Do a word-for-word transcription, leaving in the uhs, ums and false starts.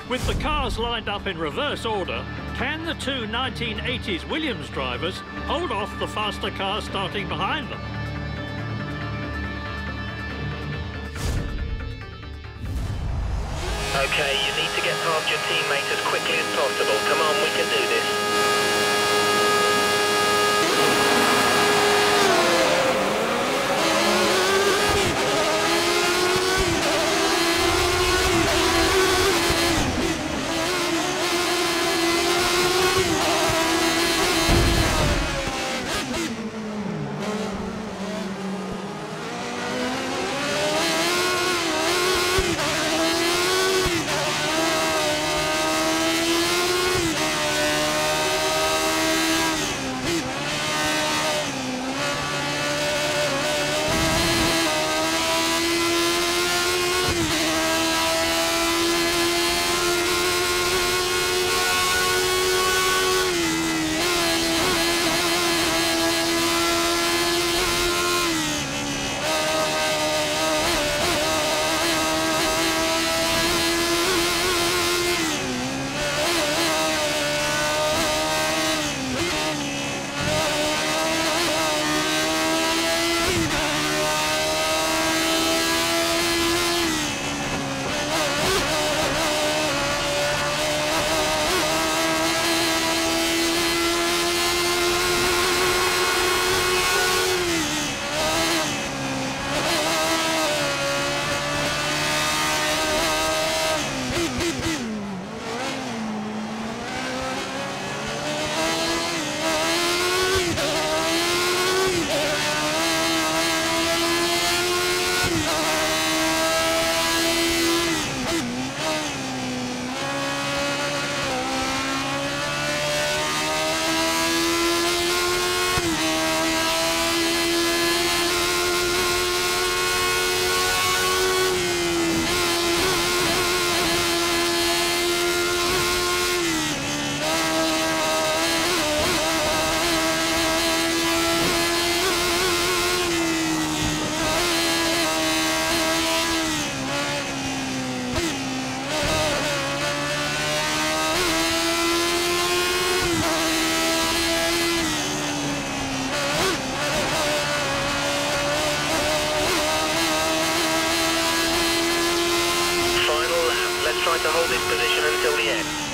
With the cars lined up in reverse order, can the two nineteen eighties Williams drivers hold off the faster cars starting behind them? Okay, you need to get past your teammate as quickly as possible. Come on, we can do this. Try to hold this position until the end.